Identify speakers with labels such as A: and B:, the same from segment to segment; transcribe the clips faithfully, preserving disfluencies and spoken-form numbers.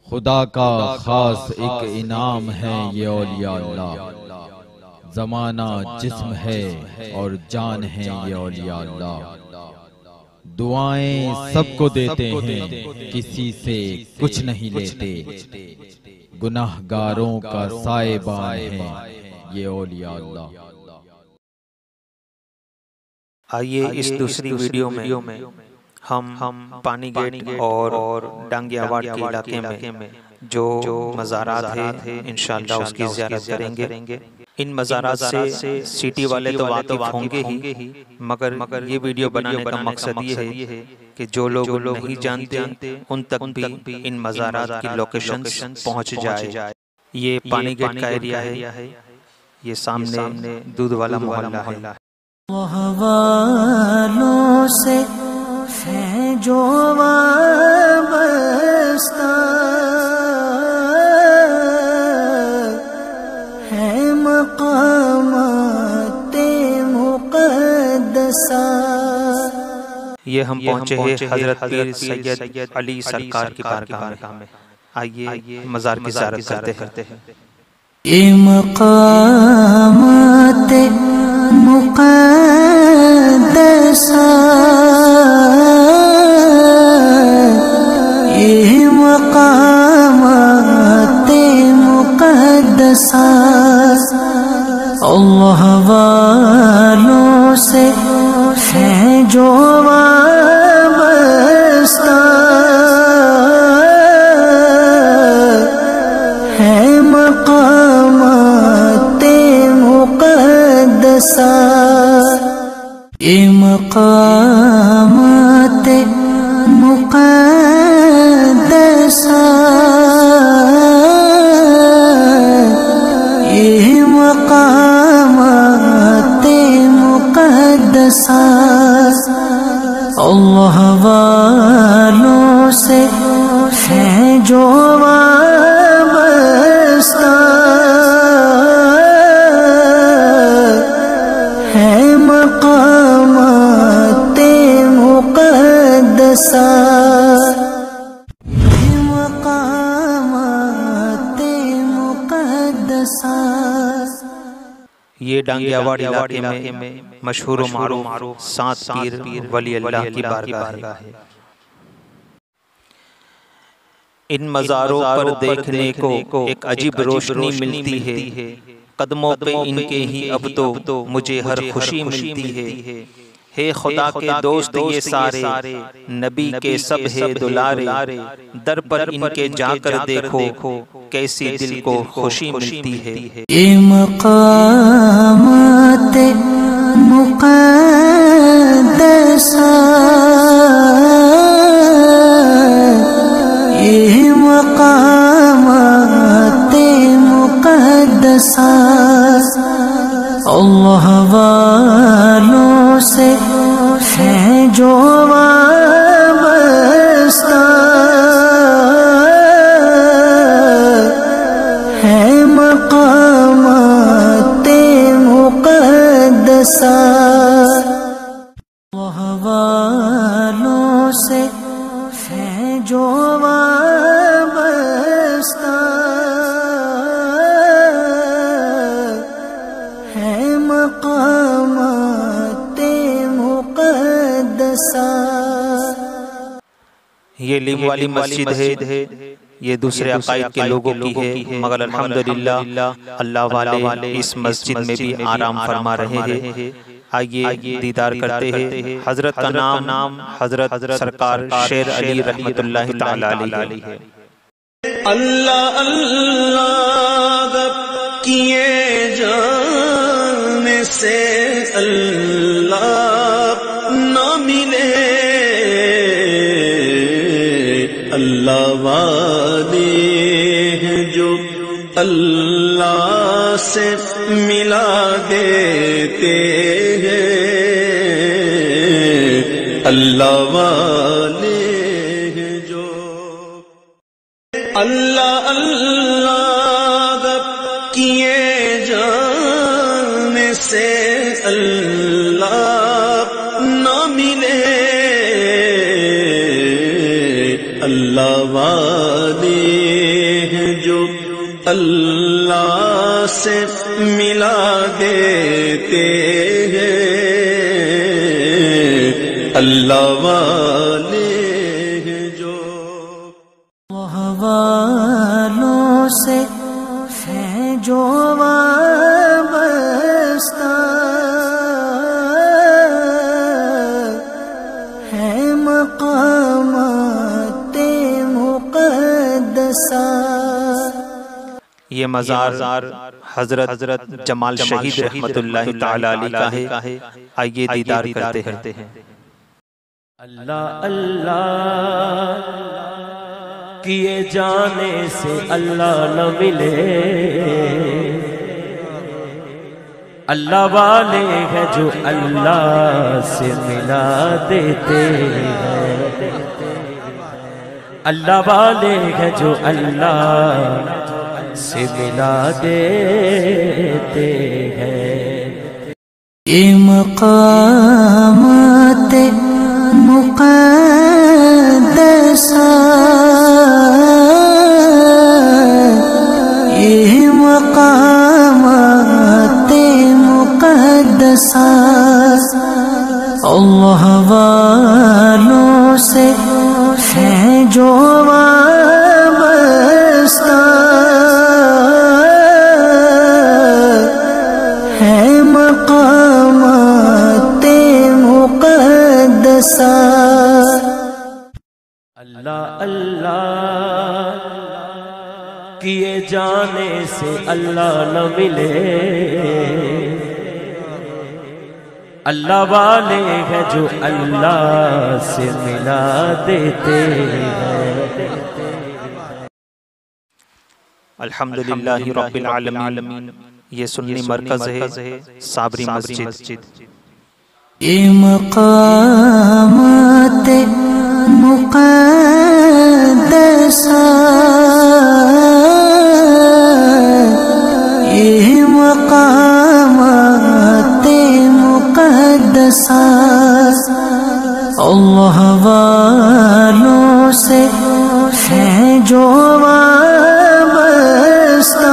A: خدا کا خاص ایک انعام ہے یہ اولیاء اللہ، زمانہ جسم ہے اور جان ہے یہ اولیاء اللہ۔ دعائیں سب کو دیتے ہیں، کسی سے کچھ نہیں لیتے، گناہ گاروں کا سائبان ہے یہ اولیاء اللہ۔
B: آئیے اس دوسری ویڈیو میں ہم پانی گیٹ اور ڈانگیا واٹ کے علاقے میں جو مزارات ہیں انشاءاللہ اس کی زیارت کریں گے۔ ان مزارات سے سٹی والے تو واقف ہوں گے ہی، مگر یہ ویڈیو بنانے کا مقصد یہ ہے کہ جو لوگ نہیں جانتے ان تک بھی ان مزارات کی لوکیشن پہنچ جائے۔ یہ پانی گیٹ کا ایریا ہے، یہ سامنے دودھ والا محلہ ہے۔
C: والوں سے ہے جو وابستہ ہے مقامات مقدسہ۔
B: یہ ہم پہنچے ہیں حضرت پیر سید علی سرکار کی بارگاہ میں۔ آئیے مزار کی زیارت کرتے ہیں۔
C: یہ مقامات مقدسہ یہ مقامات مقدسہ اللہ والوں سے ہے جو وابستہ ہے مقامات مقدسہ۔ یہ مقامات مقدسہ یہ مقامات مقدسہ اللہ والوں سے ہے جو وابستہ ہے مقامات مقدسہ یہ مقامات مقدسہ۔
B: یہ ڈانگیا واٹ علاقے میں مشہور و معروف سات پیر ولی اللہ کی بارگاہ ہے۔ ان مزاروں پر دیکھنے کو ایک عجیب روشنی ملتی ہے، قدموں پہ ان کے ہی اب تو مجھے ہر خوشی ملتی ہے۔ ہے خدا کے دوست یہ سارے، نبی کے سب ہے دلارے، در پر ان کے جا کر دیکھو کیسی دل کو خوشی ملتی ہے۔
C: یہ مقامات مقدسہ یہ مقامات مقدسہ اللہ والوں سے ہے جو وابستہ ہے مقامات مقدسہ اللہ والوں سے ہے جو وابستہ ہے مقامات مقدسہ۔
B: یہ لیم والی مسجد ہے، یہ دوسرے عقائد کے لوگوں کی ہے، مگر الحمدللہ اللہ والے اس مسجد میں بھی آرام فرما رہے ہیں۔ آئیے دیدار کرتے ہیں۔ حضرت کا نام حضرت سرکار شیر علی رحمت اللہ تعالی علیہ ہے۔
D: اللہ اللہ کیے جانے سے اللہ نہ ملے، اللہ والے ہیں جو اللہ سے ملا دیتے ہیں، اللہ والے ہیں جو اللہ اللہ کیے جانے سے اللہ نہ ملے، اللہ والے اللہ سے ملا دیتے ہیں، اللہ والے ہیں جو
C: والوں سے ہے جو وابستہ ہے مقامات مقدسہ۔
B: یہ مزار حضرت حضرت جمال شہید رحمت اللہ تعالی علیہ کا ہے، آئیے دیدار کرتے ہیں۔
E: اللہ اللہ کیے جانے سے اللہ نہ ملے، اللہ والے ہیں جو اللہ سے ملا دیتے ہیں، اللہ والے ہیں جو اللہ سے ملا دیتے ہیں۔
C: یہ مقامات مقدسہ، یہ مقامات مقدسہ اللہ والوں سے ہے جو وابستہ ہے مقامات مقدسہ۔
E: اللہ اللہ کیے جانے سے اللہ نہ ملے، اللہ والے ہیں جو اللہ سے ملا دیتے ہیں۔
B: الحمدللہ رب العالمین، یہ سنی مرکز ہے صابری مسجد۔
C: یہ مقامات مقدسہ، یہ مقامات مقدسہ اللہ والوں سے ہے جو وابستہ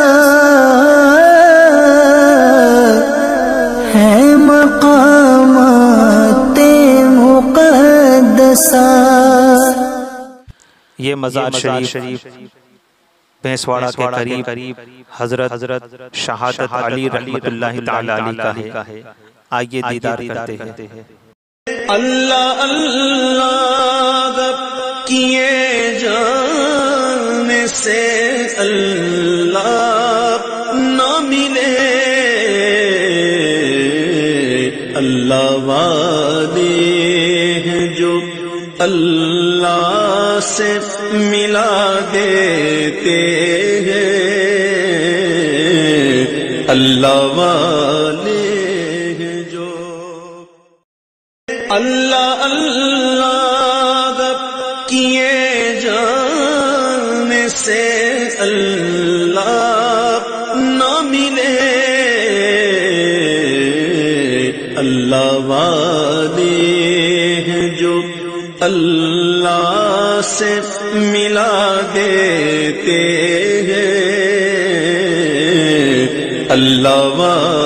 C: ہے مقامات مقدسہ۔
B: یہ مزار شریف بھینسواڑہ کے قریب حضرت حضرت شہادت علی رحمت اللہ تعالی علیہ کا ہے، آئیے دیدار کرتے ہیں۔
D: اللہ اللہ کیے جانے سے اللہ نہ ملے، اللہ والے ہیں جو اللہ سے ملا دیتے ہیں، اللہ والے ہیں جو اللہ اللہ کیے جانے سے اللہ نہ ملے، اللہ والے ہیں جو اللہ سے ملا دیتے ہیں، اللہ والے